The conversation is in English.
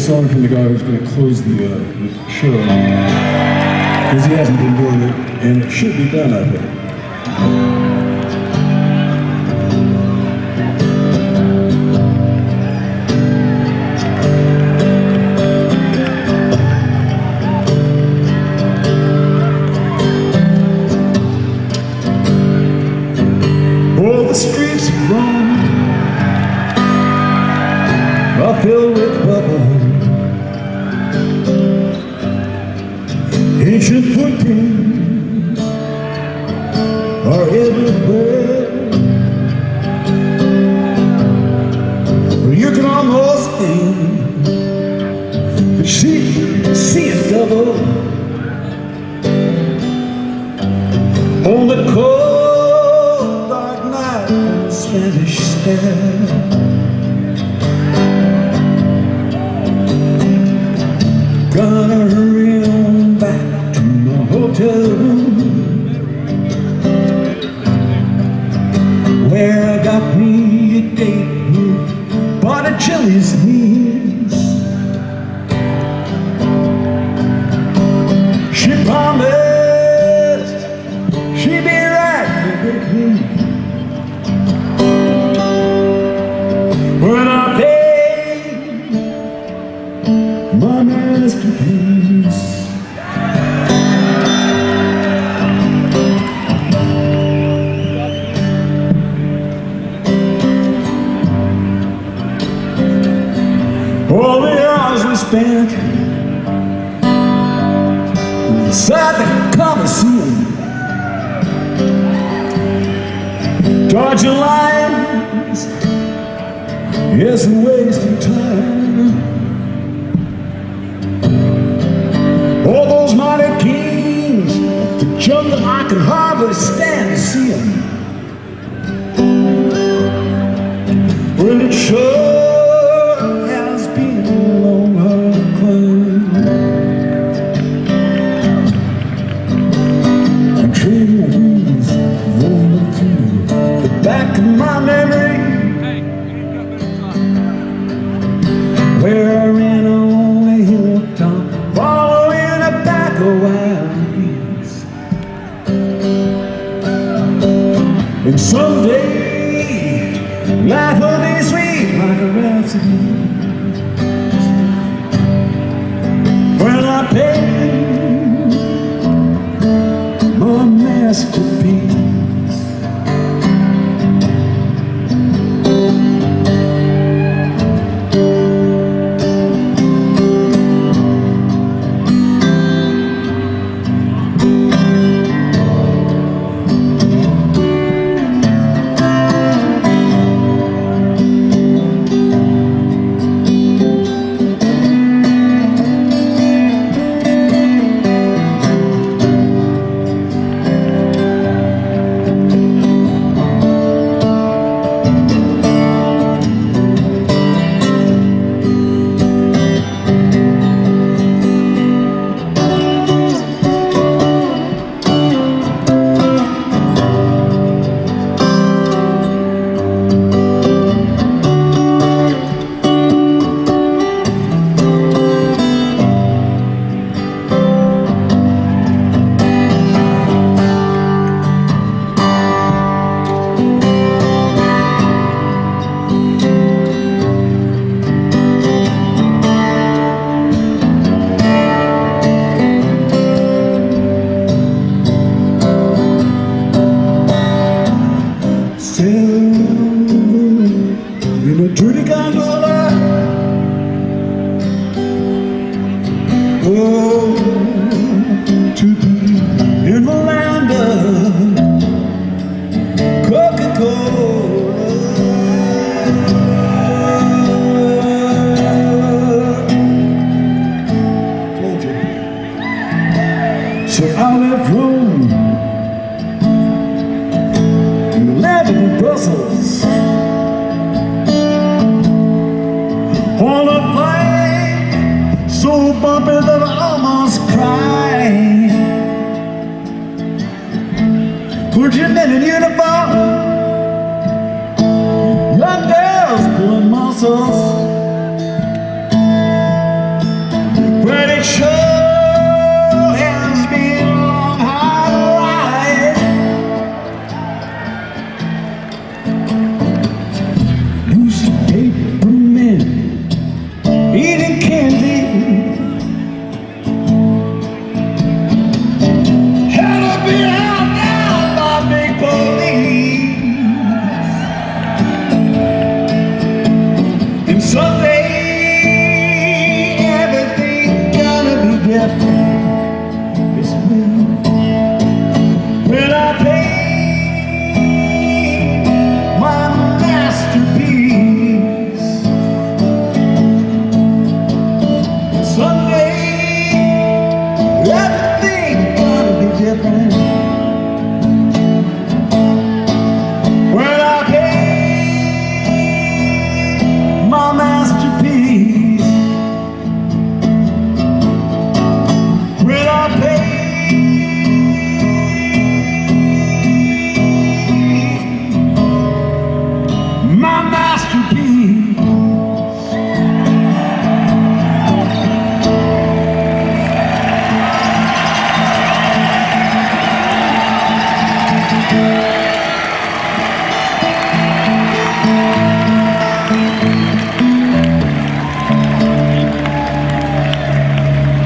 song from the guy who's going to close the show, because he hasn't been doing it, and it should be done, I think. Oh, the streets of Rome are filled with rubble. Ancient footprints are everywhere. You can almost think that see it double on the cold dark night on the Spanish Stair. Gonna hurry on back to my hotel room, where I got me a date with Botticelli's niece. She promised she'd be right with me when I paid my masterpiece. All the hours we spent inside the Coliseum, dodging lines isn't wasting time. All those mighty kings of the jungle, I could hardly stand to see them. When it sure has been a long, hard climb. I'm trading my wheels, rolling through the back of my memory, where I ran on a hilltop, following a pack of wild geese. And someday life will be sweet like a rhapsody when I paint my masterpiece. In a dirty gondola, oh, to be in the land of Coca-Cola. So I left Rome and landed in Brussels on a plane so bumpy that I almost cried. Clergymen in uniform, young girls pulling muscles, left me